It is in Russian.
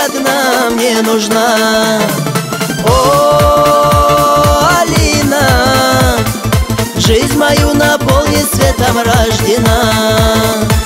одна мне нужна. О, Алина, жизнь мою наполнит светом рождена.